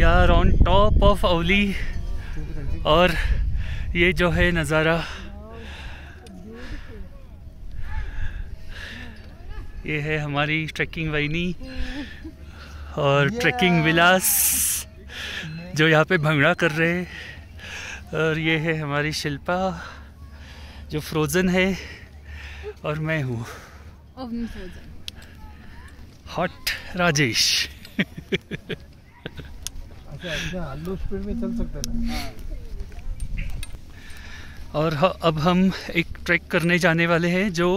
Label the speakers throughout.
Speaker 1: We are on top of Auli और ये जो है नज़ारा, ये है हमारी ट्रैकिंग वाहिनी और ट्रैकिंग विलास जो यहाँ पे भंगड़ा कर रहे हैं। और ये है हमारी शिल्पा जो फ्रोज़न है और मैं हूँ हॉट राजेश।
Speaker 2: अच्छा लो स्पीड में चल सकते हैं।
Speaker 1: और अब हम एक ट्रैक करने जाने वाले हैं जो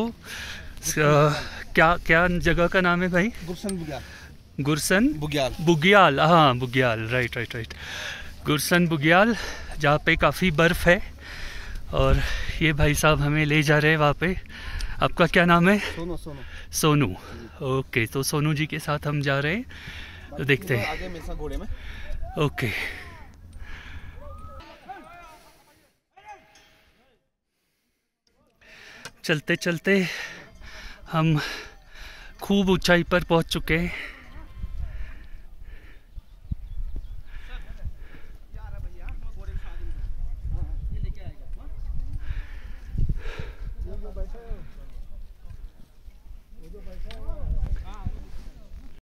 Speaker 1: क्या जगह का नाम है भाई? गुरसन बुग्याल। हाँ बुग्याल, राइट। गुरसन बुग्याल, जहाँ पे काफ़ी बर्फ़ है और ये भाई साहब हमें ले जा रहे हैं वहाँ पे। आपका क्या नाम है? सोनू। ओके, तो सोनू जी के साथ हम जा रहे हैं, तो देखते हैं आगे मेरे साथ घोड़े में। ओके चलते चलते हम खूब ऊंचाई पर पहुंच चुके हैं।